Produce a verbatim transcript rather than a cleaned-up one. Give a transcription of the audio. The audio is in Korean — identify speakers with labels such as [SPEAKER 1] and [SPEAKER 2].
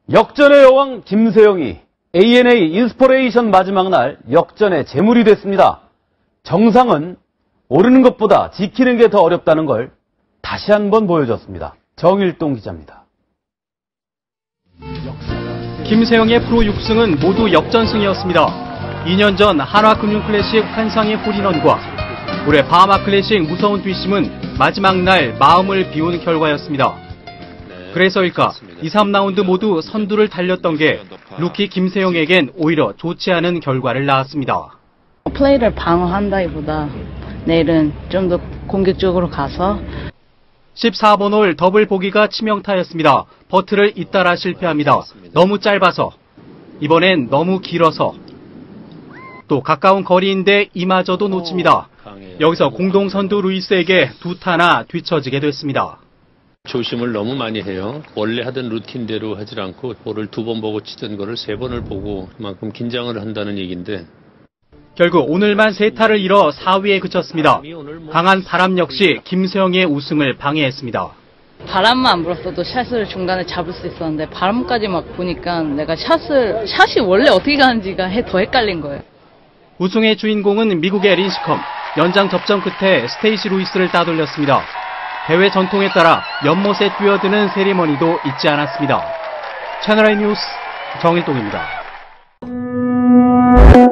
[SPEAKER 1] 역전의 여왕 김세영이 에이엔에이 인스퍼레이션 마지막 날 역전의 제물이 됐습니다. 정상은 오르는 것보다 지키는 게 더 어렵다는 걸 다시 한번 보여줬습니다. 정일동 기자입니다.
[SPEAKER 2] 김세영의 프로 육 승은 모두 역전승이었습니다. 이 년 전 한화금융클래식 환상의 홀인원과 올해 바하마클래식 무서운 뒷심은 마지막 날 마음을 비운 결과였습니다. 그래서일까 이, 삼 라운드 모두 선두를 달렸던 게 루키 김세영에겐 오히려 좋지 않은 결과를 낳았습니다.
[SPEAKER 3] 플레이를 방어한다기보다 내일은 좀 더 공격적으로 가서
[SPEAKER 2] 십사 번 홀 더블 보기가 치명타였습니다. 버트를 잇따라 실패합니다. 너무 짧아서, 이번엔 너무 길어서, 또 가까운 거리인데 이마저도 놓칩니다. 여기서 공동선두 루이스에게 두 타나 뒤처지게 됐습니다.
[SPEAKER 4] 조심을 너무 많이 해요. 원래 하던 루틴대로 하질 않고 볼을 두 번 보고 치던 거를 세 번을 보고 그만큼 긴장을 한다는 얘기인데
[SPEAKER 2] 결국 오늘만 세 타를 잃어 사 위에 그쳤습니다. 강한 바람 역시 김세영의 우승을 방해했습니다.
[SPEAKER 3] 바람만 안 불었어도 샷을 중간에 잡을 수 있었는데 바람까지 막 보니까 내가 샷을 샷이 원래 어떻게 가는지가 더 헷갈린 거예요.
[SPEAKER 2] 우승의 주인공은 미국의 린스컴. 연장 접전 끝에 스테이시 루이스를 따돌렸습니다. 대회 전통에 따라 연못에 뛰어드는 세리머니도 있지 않았습니다. 채널A 뉴스 정일동입니다.